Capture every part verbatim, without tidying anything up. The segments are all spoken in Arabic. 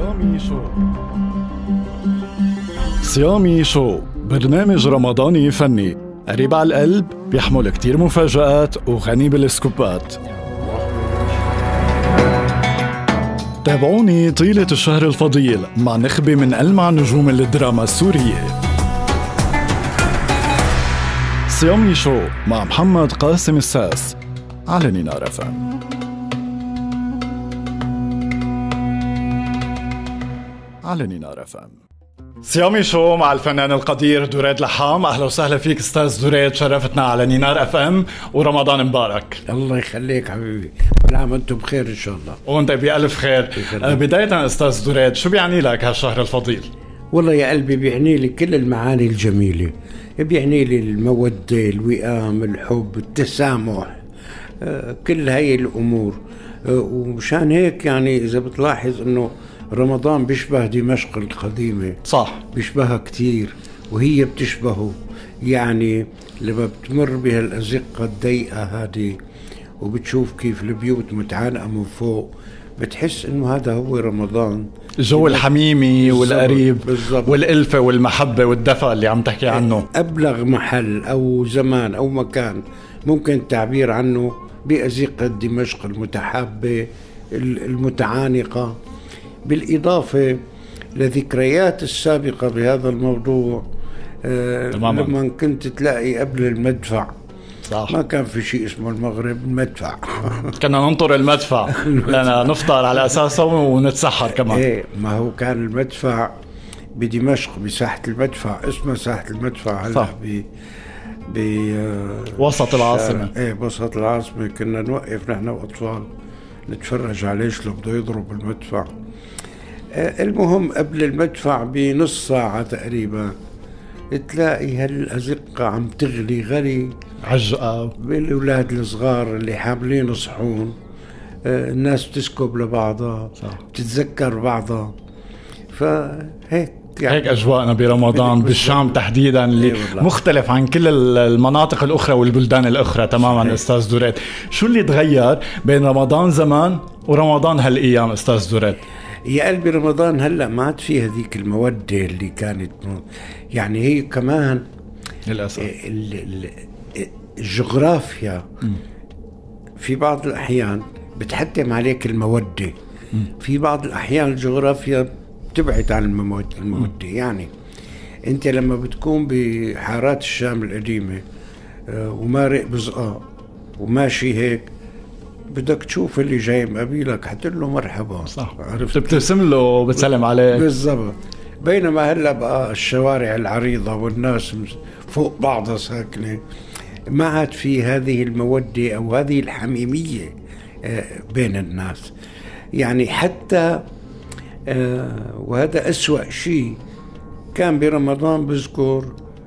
صيامي شو صيامي شو برنامج رمضاني فني قريب على القلب، بيحمل كتير مفاجآت وغني بالسكوبات. تابعوني طيلة الشهر الفضيل مع نخبة من ألمع نجوم الدراما السورية. صيامي شو مع محمد قاسم الساس على نينار اف ام. على نينار اف ام. صيامي شو مع الفنان القدير دريد لحام. اهلا وسهلا فيك استاذ دريد، شرفتنا على نينار اف ام ورمضان مبارك. الله يخليك حبيبي، كل عام وانتم بخير ان شاء الله. وانت بألف خير. أه بداية استاذ دريد، شو بيعني لك هالشهر الفضيل؟ والله يا قلبي بيعني لي كل المعاني الجميلة، بيعني لي المودة، الوئام، الحب، التسامح، أه كل هاي الامور. أه ومشان هيك يعني اذا بتلاحظ انه رمضان بيشبه دمشق القديمة. صح، بيشبهها كتير وهي بتشبهه. يعني لما بتمر بهالأزقة الضيقة هذه وبتشوف كيف البيوت متعانقة من فوق، بتحس انه هذا هو رمضان، الجو الحميمي والقريب بالزبط. والألفة والمحبة والدفء اللي عم تحكي عنه. أبلغ محل أو زمان أو مكان ممكن التعبير عنه بأزقة دمشق المتحابة المتعانقة، بالإضافة لذكريات السابقة بهذا الموضوع. آه لما كنت تلاقي قبل المدفع صح. ما كان في شيء اسمه المغرب، المدفع كنا ننطر المدفع لنا نفطر على أساسه ونتسحر كمان. ايه، ما هو كان المدفع بدمشق بساحة المدفع، اسمها ساحة المدفع هلا ب بوسط العاصمة. ايه بوسط العاصمة. كنا نوقف نحن وأطفال نتفرج عليه شلون بده يضرب المدفع. المهم قبل المدفع بنص ساعة تقريبا تلاقي هالأزقة عم تغلي غلي عجقة بالأولاد الصغار اللي حاملين صحون. الناس بتسكب لبعضها، بتتذكر بعضها. فهيك يعني هيك أجواءنا برمضان بالشام تحديدا، اللي مختلف عن كل المناطق الأخرى والبلدان الأخرى تماما. صحيح. أستاذ دريد، شو اللي تغير بين رمضان زمان ورمضان هالأيام أستاذ دريد؟ يا قلبي رمضان هلأ ما عاد فيه هذيك المودة اللي كانت، يعني هي كمان للأسف الجغرافيا في بعض الأحيان بتحتم عليك المودة، في بعض الأحيان الجغرافيا بتبعد عن المودة. المودة يعني أنت لما بتكون بحارات الشام القديمة ومارق بزقاء وماشي هيك، بدك تشوف اللي جاي مقابلك حتقول له مرحبا، صح، عرفت، بتبتسم له وبتسلم عليه بالضبط. بينما هلا بقى الشوارع العريضة والناس فوق بعضها ساكنة، ما عاد في هذه المودة أو هذه الحميمية بين الناس. يعني حتى وهذا أسوأ شيء كان برمضان. بذكر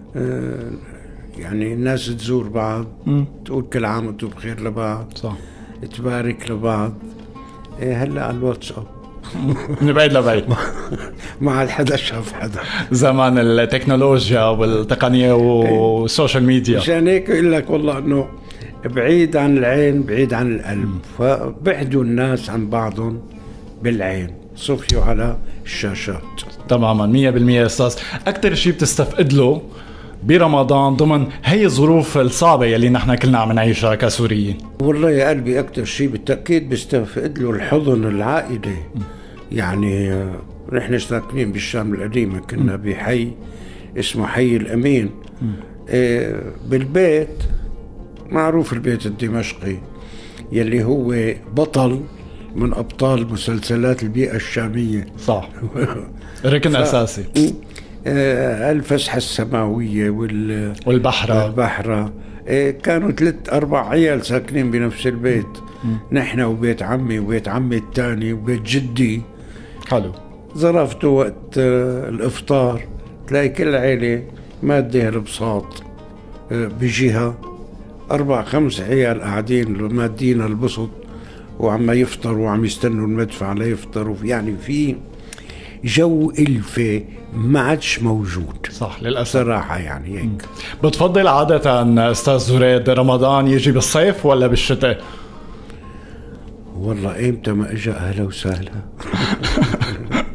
يعني الناس تزور بعض، م. تقول كل عام وانتم بخير لبعض، صح، تبارك لبعض. هلا على الواتساب من بعيد لبعيد ما عاد حدا شاف حدا. زمان التكنولوجيا والتقنية والسوشيال ميديا، عشان هيك يقول لك والله انه بعيد عن العين بعيد عن القلب. فبعدوا الناس عن بعضهم بالعين، صفيوا على الشاشات. تماما مية بالمية. أستاذ، أكتر شيء بتستفقد له برمضان ضمن هي الظروف الصعبة يلي نحن كلنا عم نعيشها كسوريين؟ والله يا قلبي أكتر شيء بالتأكيد بستفقد له الحضن العائلي. يعني نحن ساكنين بالشام القديمة، كنا بحي اسمه حي الأمين. إيه بالبيت معروف البيت الدمشقي يلي هو بطل من أبطال مسلسلات البيئة الشامية. صح ركن ف... أساسي. الفسحة السماوية وال... والبحرة البحرة. كانوا ثلاث أربع عيال ساكنين بنفس البيت. م. نحن وبيت عمي وبيت عمي الثاني وبيت جدي. حلو. ظرفته وقت الإفطار تلاقي كل عيلة مادة البساط بجهة، أربع خمس عيال قاعدين مادين البسط وعم يفطروا وعم يستنوا المدفع ليفطروا. يعني في جو ألفة ما عادش موجود. صح للأسف صراحة. يعني هيك. بتفضل عادة أستاذ دريد رمضان يجي بالصيف ولا بالشتاء؟ والله إمتى ما إجا أهلا وسهلا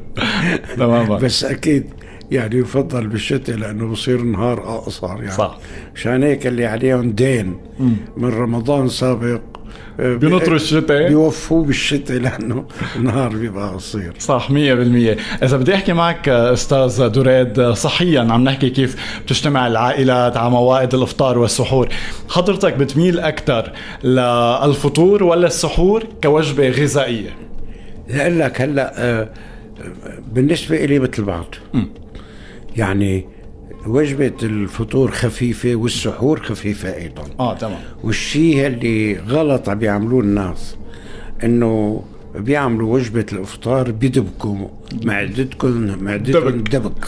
تماما. بس اكيد يعني يفضل بالشتاء لانه بصير نهار اقصر يعني. صح. مشان هيك اللي عليهم دين من رمضان سابق بينطروا الشتاء بيوفوه بالشتاء لانه النهار بيبقى قصير. صح مية بالمية. اذا بدي احكي معك استاذ دريد صحيا، عم نحكي كيف بتجتمع العائلات على موائد الافطار والسحور، حضرتك بتميل اكثر للفطور ولا السحور كوجبه غذائيه؟ لأقول لك هلا بالنسبه لي مثل بعض. م. يعني وجبة الفطور خفيفة والسحور خفيفة أيضا. آه تمام. والشيء اللي غلط عم بيعملوه الناس إنه بيعملوا وجبة الإفطار بيدبكوا معدتكم معدتكم دبك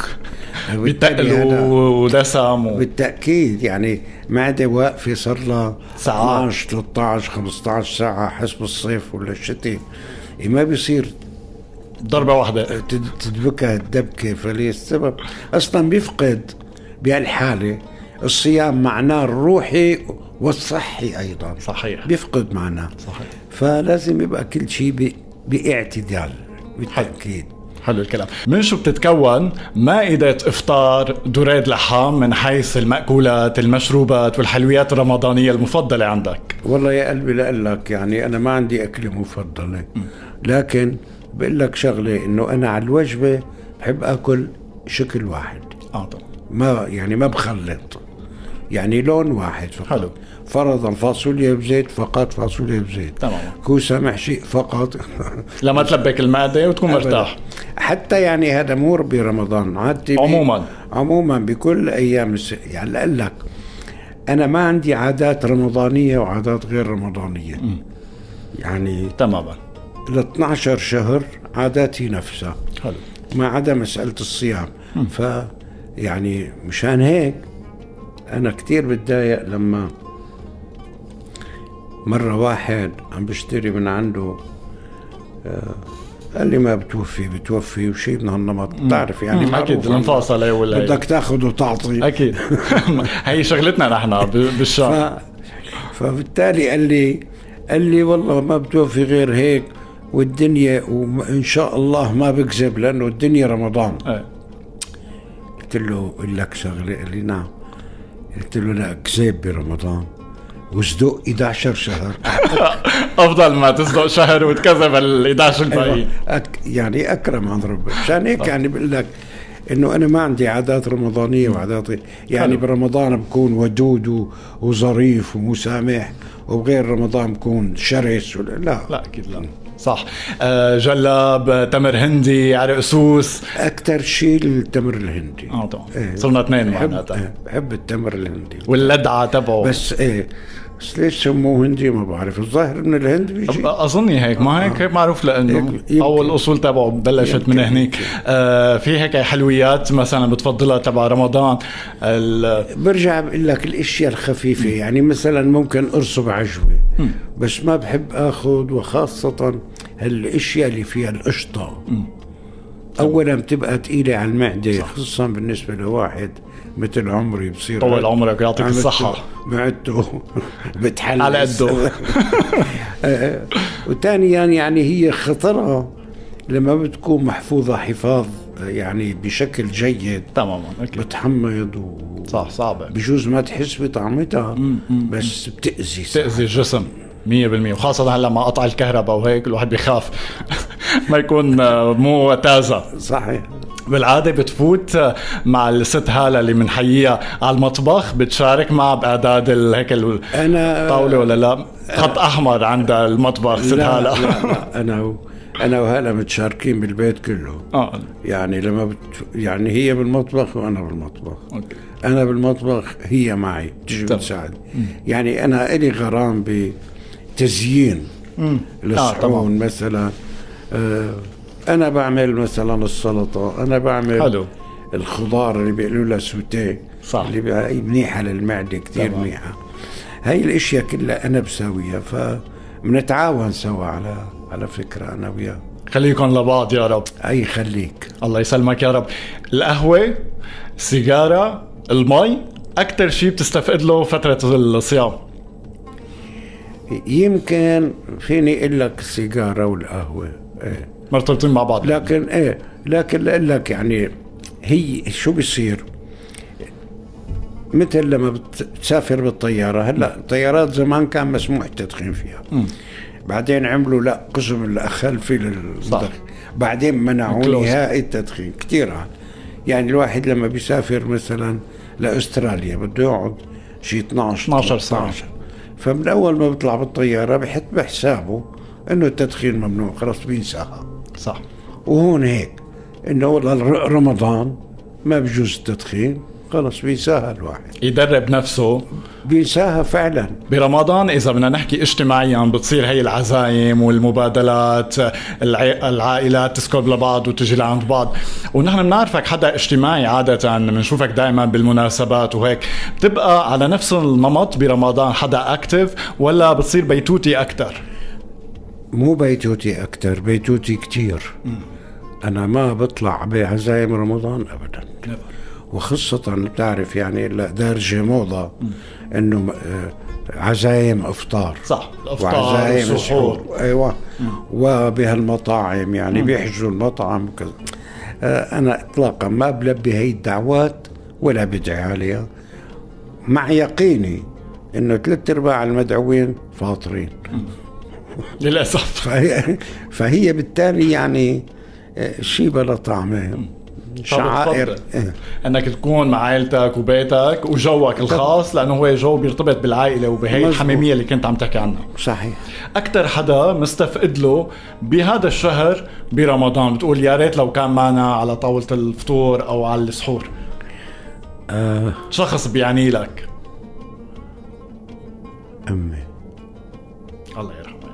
بيتقلوا ودسم و... بالتأكيد يعني معدة واقفة صار لها ساعات اثنعش ثلاثة عشر خمسة عشر ساعة حسب الصيف ولا الشتاء، ما بيصير ضربة واحدة تدبكها الدبكة. فليس أصلا بيفقد بهالحالة الصيام معناه الروحي والصحي أيضا. صحيح. بيفقد معناه. صحيح. فلازم يبقى كل شيء باعتدال بالتأكيد. حلو الكلام. من شو بتتكون مائدة إفطار دريد لحام من حيث المأكولات المشروبات والحلويات الرمضانية المفضلة عندك؟ والله يا قلبي لأقلك يعني أنا ما عندي أكلة مفضلة، لكن بقول لك شغلة إنه أنا على الوجبة بحب أكل شكل واحد. آه طبعا. ما يعني ما بخلط، يعني لون واحد فقط. حلو. فرضا فاصوليا بزيت فقط فاصوليا بزيت. تمام. كوسة محشي فقط لما تلبك المعدة وتكون مرتاح. حتى يعني هذا مو برمضان، عادتي عموما عموما بكل أيام الس... يعني لأقول لك أنا ما عندي عادات رمضانية وعادات غير رمضانية. م. يعني تماما ل اثنعش شهر عاداتي نفسها. حلو. ما عدا مسألة الصيام. م. ف يعني مشان هيك أنا كتير بتضايق لما مرة واحد عم بشتري من عنده آه قال لي ما بتوفي بتوفي وشيء من هالنمط. بتعرف يعني معروف أكيد المفاصلة ولا بدك تاخذ وتعطي. أكيد. هي شغلتنا نحن بالشام. ف... فبالتالي قال لي قال لي والله ما بتوفي غير هيك والدنيا وإن شاء الله ما بكذب لأنه الدنيا رمضان. أه. قلت له قل لك شغلة. قال لي نعم. قلت له لا كذب برمضان وصدق احد عشر شهر افضل ما تصدق شهر وتكذب ال احد عشر الباقيين. أك يعني اكرم عن ربك. مشان هيك يعني بقول لك انه انا ما عندي عادات رمضانيه وعادات يعني حلو. برمضان بكون ودود وظريف ومسامح، وبغير رمضان بكون شرس ولا لا لا اكيد لا. صح. آه جلاب، تمر هندي، عرق سوس. اكثر شيء التمر الهندي. اه طبعا. ايه. صرنا اثنين معناتها. ايه. بحب التمر الهندي واللدعه تبعه. بس ايه بس ليش سموه هندي ما بعرف. الظاهر من الهند بيجي. اظني هيك. ما هيك هيك معروف لانه اول الاصول تبعه بلشت من هنيك. آه في هيك حلويات مثلا بتفضلها تبع رمضان؟ برجع بقول لك الاشياء الخفيفه. م. يعني مثلا ممكن ارسب عجوه. م. بس ما بحب اخذ، وخاصه هالاشياء اللي فيها القشطه. م. اولا بتبقى ثقيله على المعده، خصوصا بالنسبه لواحد مثل عمري بصير طول عمرك يعطيك الصحة. معدته بتحلل على قده. وثانيا يعني هي خطرها لما بتكون محفوظة حفاظ يعني بشكل جيد. تماما. أكيد. بتحمض و... صح صعبة. بجوز ما تحس بطعمتها بس بتأذي بتأذي الجسم مية بالمية، وخاصة هلا مع قطع الكهرباء وهيك الواحد بيخاف ما يكون مو تازة. صحيح. بالعادة بتفوت مع الست هالة اللي منحييها على المطبخ، بتشارك معها بإعداد هيك الطاولة ولا لا؟ خط أحمر عند المطبخ ست هالة. لا, لا أنا و... أنا وهالة متشاركين بالبيت كله. آه. يعني لما بت... يعني هي بالمطبخ وأنا بالمطبخ. أوكي. أنا بالمطبخ هي معي تجي بتساعد. يعني أنا إلي غرام بتزيين الصحون. آه مثلا آه أنا بعمل مثلا السلطة، أنا بعمل حلو. الخضار اللي بيقولوا لها سوتيه. صح. اللي منيحة للمعدة كتير منيحة. هاي الاشياء كلها أنا بساويها، فبنتعاون سوا على على فكرة أنا وياه. خليكم لبعض يا رب. أي خليك. الله يسلمك يا رب. القهوة، السيجارة، المي، أكتر شيء بتستفقد له فترة الصيام؟ يمكن فيني أقول لك السيجارة والقهوة ايه مرتبطين مع بعض. لكن ايه لكن لأقول لك يعني هي شو بيصير مثل لما بتسافر بالطيارة. هلا الطيارات زمان كان مسموح التدخين فيها، م. بعدين عملوا لا قسم الخلفي للدخن، بعدين منعوا نهائي التدخين كثير. يعني الواحد لما بيسافر مثلا لأستراليا بده يقعد شي اثناشر ساعة، فمن أول ما بيطلع بالطيارة بحط بحسابه إنه التدخين ممنوع، خلاص بينساها. صح. وهون هيك إنه رمضان ما بجوز التدخين، خلص بينساها الواحد، يدرب نفسه بينساها فعلا. برمضان إذا بدنا نحكي اجتماعيا بتصير هي العزايم والمبادلات، العائلات تسكب لبعض وتجي لعند بعض، ونحن بنعرفك حدا اجتماعي عادة، بنشوفك دائما بالمناسبات وهيك. بتبقى على نفس النمط برمضان حدا أكتف ولا بتصير بيتوتي أكتر؟ مو بيتوتي أكتر، بيتوتي كتير. م. أنا ما بطلع بعزايم رمضان أبدا، وخاصة بتعرف يعني دارجة موضة انه عزايم افطار. صح، الافطار وعزايم السحور. ايوه. مم. وبهالمطاعم يعني بيحجزوا المطعم وكذا. انا اطلاقا ما بلبي هي الدعوات ولا بدعي عليها، مع يقيني انه ثلاث ارباع المدعوين فاطرين للاسف. فهي, فهي بالتالي يعني شيء بلا طعمه. شعائر إيه؟ انك تكون مع عائلتك وبيتك وجوك الخاص، لانه هو جو بيرتبط بالعائله وبهي الحميميه اللي كنت عم تحكي عنها. صحيح. اكثر حدا مستفقد له بهذا الشهر برمضان بتقول يا ريت لو كان معنا على طاوله الفطور او على السحور؟ آه شخص بيعني لك. امي الله يرحمها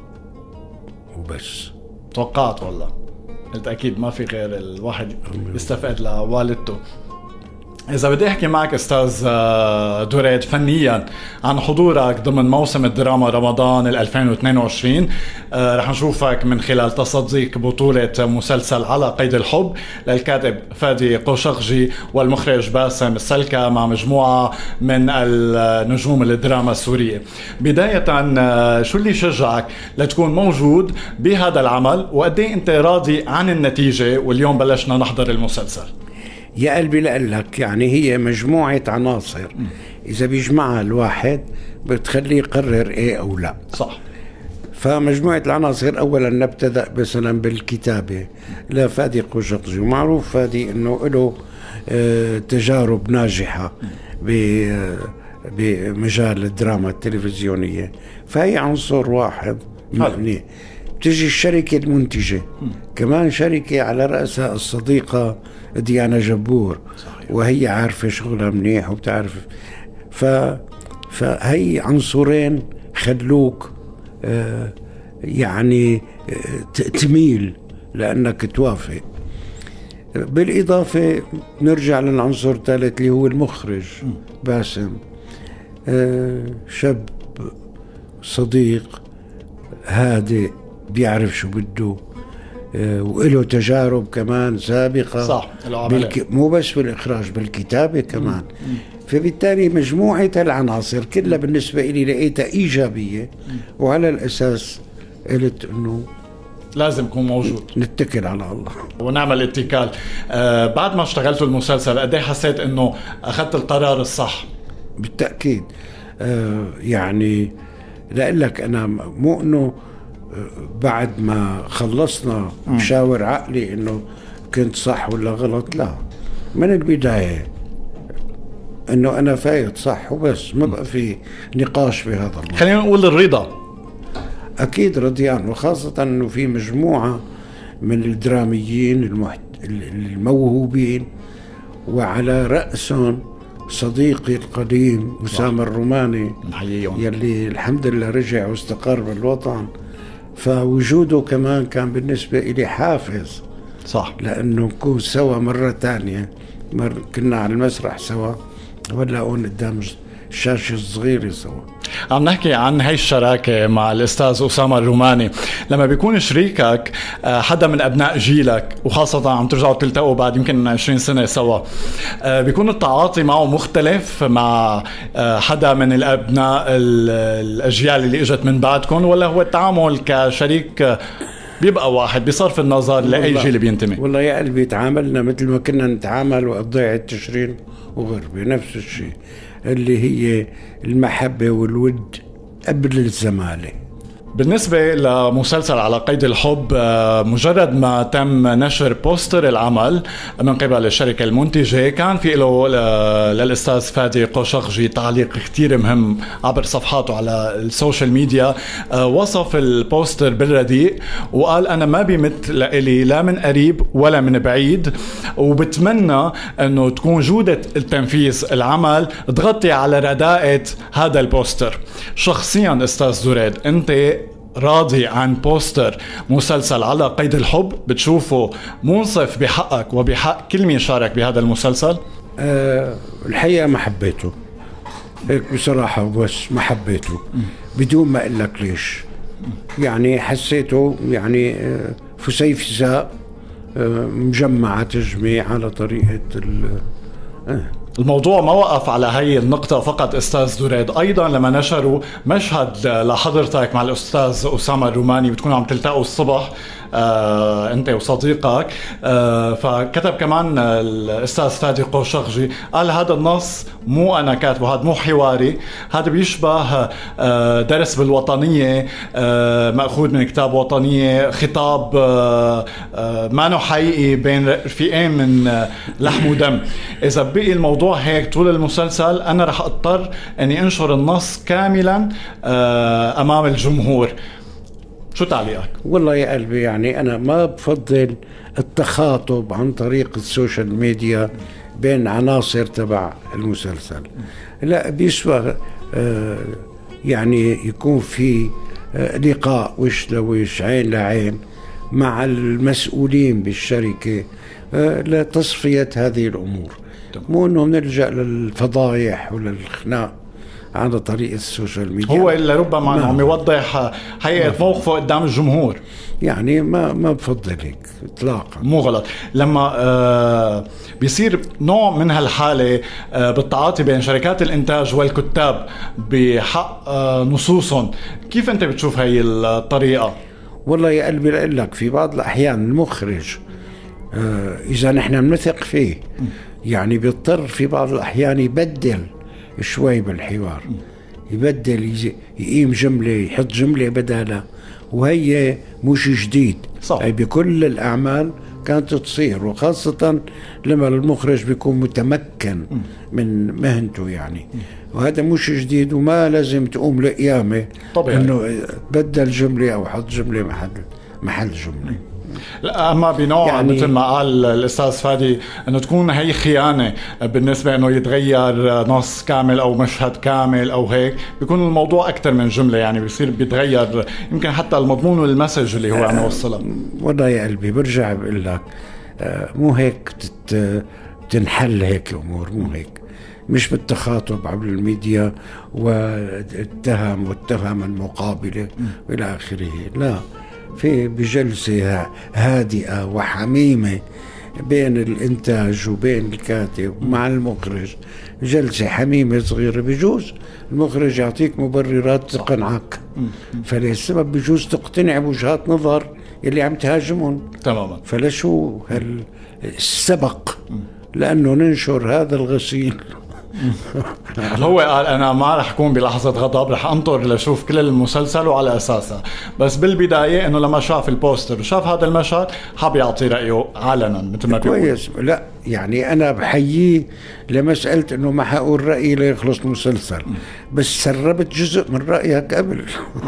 وبس. توقعت والله، قلت أكيد ما في غير الواحد يستفقد لوالدته. إذا بدي أحكي معك أستاذ دوريد فنيا عن حضورك ضمن موسم الدراما رمضان ألفين واثنين وعشرين، رح نشوفك من خلال تصديق بطولة مسلسل على قيد الحب للكاتب فادي قوشقجي والمخرج باسم السلكة مع مجموعة من النجوم الدراما السورية. بداية شو اللي شجعك لتكون موجود بهذا العمل، وقد ايه انت راضي عن النتيجة واليوم بلشنا نحضر المسلسل؟ يا قلبي لقلك يعني هي مجموعة عناصر إذا بيجمعها الواحد بتخليه يقرر إيه أو لا. صح. فمجموعة العناصر أولا نبتدأ مثلا بالكتابة لفادي قوشقجي، ومعروف فادي إنه له اه تجارب ناجحة بمجال الدراما التلفزيونية، فهي عنصر واحد مبني. بتجي الشركة المنتجة م. كمان شركة على رأسها الصديقة ديانا جبور. صحيح. وهي عارفة شغلها منيح وبتعرف، ف... فهي عنصرين خلوك آه يعني آه تميل لأنك توافق. بالإضافة نرجع للعنصر الثالث اللي هو المخرج م. باسم، آه شاب صديق هادئ بيعرف شو بده، آه وله تجارب كمان سابقة. صح. بالك... مو بس بالإخراج، بالكتابة كمان. مم. فبالتالي مجموعة العناصر كلها بالنسبة إلي لقيتها إيجابية، مم. وعلى الأساس قلت إنه لازم يكون موجود، نتكل على الله ونعمل اتكال. آه بعد ما اشتغلتوا المسلسل قد ايه حسيت إنه أخذت القرار الصح؟ بالتأكيد. آه يعني لأقلك أنا مو إنه بعد ما خلصنا بشاور عقلي انه كنت صح ولا غلط، لا، من البداية انه انا فايت صح وبس، ما بقى في نقاش بهذا الموضوع. خلينا نقول الرضا. اكيد رضيان، وخاصة انه في مجموعة من الدراميين المحت... الموهوبين، وعلى رأسهم صديقي القديم أسامة الروماني يلي الحمد لله رجع واستقر بالوطن، فوجوده كمان كان بالنسبة إلي حافز. صح. لأنه نكون سوا مرة تانية، مر كنا على المسرح سوا ولا هون قدام الشاشة الصغيرة سوا. عم نحكي عن هاي الشراكة مع الأستاذ أسامة الروماني، لما بيكون شريكك حدا من أبناء جيلك، وخاصة عم ترجعوا تلتقوا بعد يمكن عشرين سنة سوا، بيكون التعاطي معه مختلف مع حدا من الأبناء الأجيال اللي إجت من بعدكم، ولا هو التعامل كشريك بيبقى واحد بصرف النظر لاي جيل بينتمي. والله يا قلبي تعاملنا مثل ما كنا نتعامل وقضية تشرين وغربي، نفس الشيء اللي هي المحبة والود قبل الزمالة. بالنسبة لمسلسل على قيد الحب، مجرد ما تم نشر بوستر العمل من قبل الشركة المنتجة كان في له للأستاذ فادي قوشخجي تعليق كتير مهم عبر صفحاته على السوشيال ميديا. وصف البوستر بالرديء وقال أنا ما بيمت لإلي لا من قريب ولا من بعيد، وبتمنى أنه تكون جودة التنفيذ العمل تغطي على رداءة هذا البوستر. شخصيا أستاذ دريد، أنت راضي عن بوستر مسلسل على قيد الحب؟ بتشوفه منصف بحقك وبحق كل مين شارك بهذا المسلسل؟ أه الحقيقة ما حبيته هيك بصراحة، بس ما حبيته بدون ما أقول لك ليش. يعني حسيته يعني فسيفساء مجمعة تجميع على طريقة ال أه الموضوع ما وقف على هي النقطة فقط أستاذ دريد، أيضا لما نشروا مشهد لحضرتك مع الأستاذ أسامة الروماني بتكونوا عم تلتقوا الصبح آه، أنت وصديقك، آه، فكتب كمان الأستاذ فادي قوشخجي قال هذا النص مو أنا كاتبه، هذا مو حواري، هذا بيشبه آه، درس بالوطنية آه، مأخوذ من كتاب وطنية، خطاب آه، آه، ما نوع حقيقي بين رفيقين من آه، لحم ودم. إذا بقي الموضوع هيك طول المسلسل أنا رح أضطر أني أنشر النص كاملا آه، أمام الجمهور. شو تعليقك؟ والله يا قلبي يعني أنا ما بفضل التخاطب عن طريق السوشيال ميديا بين عناصر تبع المسلسل، لا بيشبه آه يعني يكون في آه لقاء وش لوش عين لعين مع المسؤولين بالشركة آه لتصفية هذه الأمور، مو أنه نلجأ للفضايح وللخناق على طريق السوشيال ميديا. هو إلا ربما عم يوضح حقيقة موقفه قدام الجمهور، يعني ما ما بفضل هيك اطلاقا. مو غلط لما آه بيصير نوع من هالحالة آه بالتعاطي بين شركات الإنتاج والكتاب بحق آه نصوصهم، كيف أنت بتشوف هاي الطريقة؟ والله يا قلبي لأقول لك في بعض الأحيان المخرج آه إذا نحن بنثق فيه يعني بيضطر في بعض الأحيان يبدل شوي بالحوار، يبدل يقيم جملة يحط جملة بدالها، وهي مش جديد صح. أي بكل الأعمال كانت تصير، وخاصة لما المخرج بيكون متمكن من مهنته يعني، وهذا مش جديد وما لازم تقوم لقيامة إنه بدل جملة أو حط جملة محل محل جملة. لا اما بنوع يعني مثل ما قال الاستاذ فادي انه تكون هي خيانه بالنسبه انه يتغير نص كامل او مشهد كامل او هيك، بيكون الموضوع اكثر من جمله، يعني بيصير بيتغير يمكن حتى المضمون والمسج اللي هو عم يوصلها. والله يا قلبي برجع بقول لك مو هيك تنحل هيك الامور، مو هيك، مش بالتخاطب عبر الميديا والتهم والتهم المقابله والى اخره، لا، في بجلسة هادئة وحميمة بين الإنتاج وبين الكاتب مع المخرج، جلسة حميمة صغيرة، بجوز المخرج يعطيك مبررات تقنعك، فلسبب بجوز تقتنع بوجهات نظر اللي عم تهاجمهم تماما، فلشو هالسبق لأنه ننشر هذا الغسيل. هو قال انا ما رح اكون بلحظه غضب، رح انطر لشوف كل المسلسل وعلى اساسها، بس بالبدايه انه لما شاف البوستر وشاف هذا المشهد حاب يعطي رايه علنا مثل ما بيقول. كويس، لا يعني انا بحييه لمساله انه ما حقول رايي ليخلص المسلسل، بس سربت جزء من رايك قبل.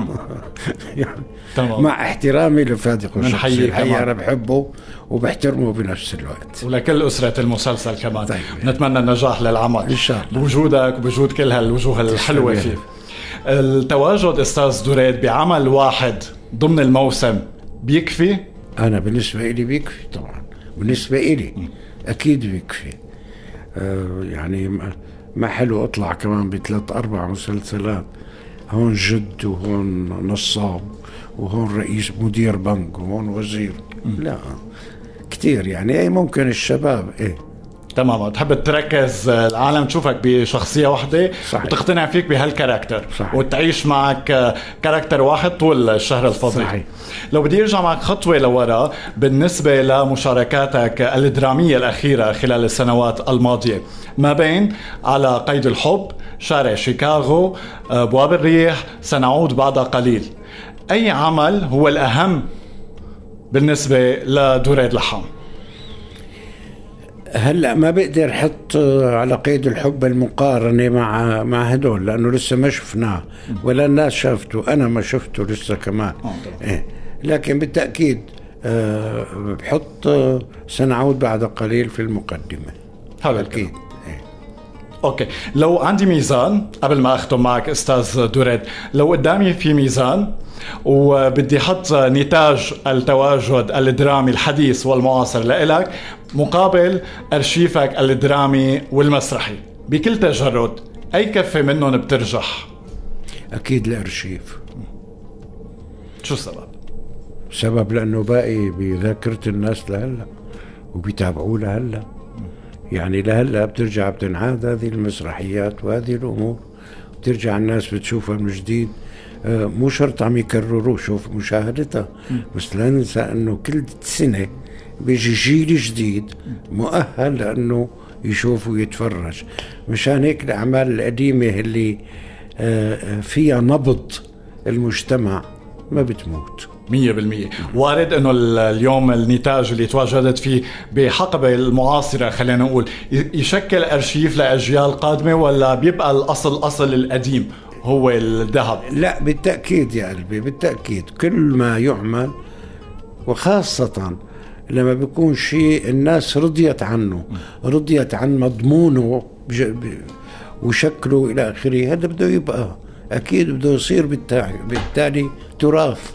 يعني تمام. مع احترامي لفادي قوشخجي الحقيقه انا بحبه وبحترمه بنفس الوقت، ولكل اسره المسلسل كمان. طيب. نتمنى النجاح للعمل ان شاء الله بوجودك وبوجود كل هالوجوه الحلوه فيه. التواجد استاذ دريد بعمل واحد ضمن الموسم بيكفي؟ انا بالنسبه لي بيكفي طبعا، بالنسبه لي اكيد بيكفي. آه يعني ما حلو اطلع كمان بثلاث اربع مسلسلات، هون جد وهون نصاب وهون رئيس مدير بنك وهون وزير، لا كتير يعني. اي ممكن الشباب ايه تماما، تحب تركز العالم تشوفك بشخصية واحدة صحيح. وتقتنع فيك بهالكاركتر صحيح. وتعيش معك كاركتر واحد طول الشهر الفضيل. صحيح. لو بدي ارجع معك خطوة لورا بالنسبة لمشاركاتك الدرامية الأخيرة خلال السنوات الماضية، ما بين على قيد الحب، شارع شيكاغو، بواب الريح، سنعود بعد قليل، أي عمل هو الأهم بالنسبة لدوريد لحام؟ هلا ما بقدر احط على قيد الحب المقارنه مع مع هدول، لانه لسه ما شفناه ولا الناس شافته، انا ما شفته لسه كمان. إيه. لكن بالتاكيد أه بحط سنعود بعد قليل في المقدمه. هذا اكيد. إيه. اوكي، لو عندي ميزان قبل ما اختم معك استاذ دوريد، لو قدامي في ميزان وبدي احط نتاج التواجد الدرامي الحديث والمعاصر لإلك مقابل أرشيفك الدرامي والمسرحي بكل تجرد، أي كفة منهم بترجح؟ أكيد الأرشيف. شو السبب؟ سبب لأنه باقي بذاكرة الناس لهلا وبيتابعوه لهلا، يعني لهلا بترجع بتنعاد هذه المسرحيات وهذه الأمور، بترجع الناس بتشوفها من جديد. مو شرط عم يكرروا شوف مشاهدتها، بس لا ننسى انه كل سنة بيجي جيل جديد مؤهل لانه يشوف ويتفرج. مشان هيك الاعمال القديمة اللي فيها نبض المجتمع ما بتموت. مية بالمية. وارد انه اليوم النتاج اللي تواجدت فيه بحقبة المعاصرة خلينا نقول يشكل ارشيف لاجيال قادمة، ولا بيبقى الاصل اصل القديم هو الذهب؟ لا بالتأكيد يا قلبي، بالتأكيد كل ما يعمل، وخاصة لما بيكون شيء الناس رضيت عنه، رضيت عن مضمونه وشكله إلى آخره، هذا بده يبقى أكيد بده يصير بالتالي تراث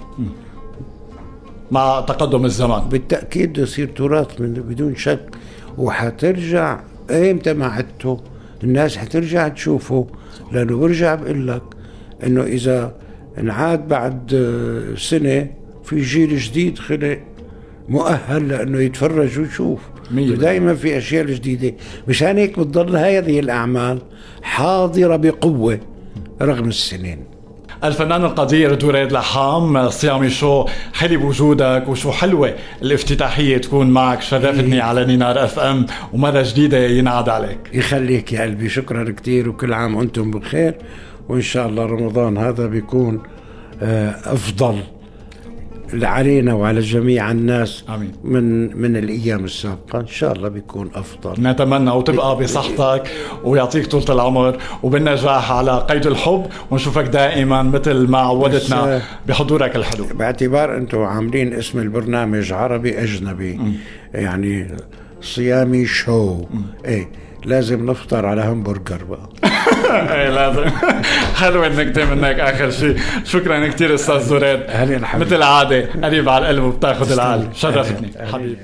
مع تقدم الزمان. بالتأكيد بده يصير تراث من بدون شك، وحترجع ايمتى ما عدته الناس حترجع تشوفه، لأنه برجع بقول لك إنه إذا انعاد بعد سنة في جيل جديد خلق مؤهل لأنه يتفرج ويشوف، ودائما في أشياء جديدة. مشان هيك بتضل هذه الأعمال حاضرة بقوة رغم السنين. الفنان القدير دوريد لحام، صيامي شو حلي بوجودك، وشو حلوة الافتتاحية تكون معك، شرفتني على نينار اف ام، ومرة جديدة ينعاد عليك. يخليك يا قلبي، شكرا كتير، وكل عام وانتم بخير، وان شاء الله رمضان هذا بيكون افضل علينا وعلى جميع الناس. آمين. من من الايام السابقه ان شاء الله بيكون افضل. نتمنى وتبقى بصحتك ويعطيك طولة العمر وبالنجاح على قيد الحب، ونشوفك دائما مثل ما عودتنا بحضورك الحلو. باعتبار انتم عاملين اسم البرنامج عربي اجنبي، م. يعني صيامي شو، ايه لازم نفطر على همبرجر بقى. ايه لازم. حلو النكتة منك اخر شيء. شكرا كتير استاذ دوريد، مثل العادة قريب على القلب وبتاخذ العقل، شرفتني حبيبي.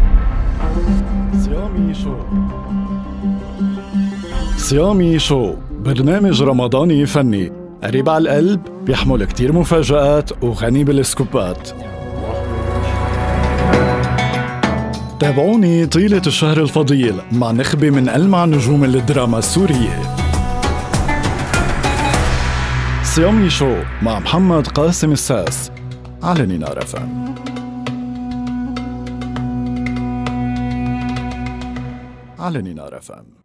صيامي شو صيامي شو برنامج رمضاني فني قريب على القلب، بيحمل كتير مفاجآت وغني بالسكوبات. تابعوني طيلة الشهر الفضيل مع نخبة من ألمع نجوم الدراما السورية. صيامي شو مع محمد قاسم الساس على نينار اف ام. على نينار اف ام.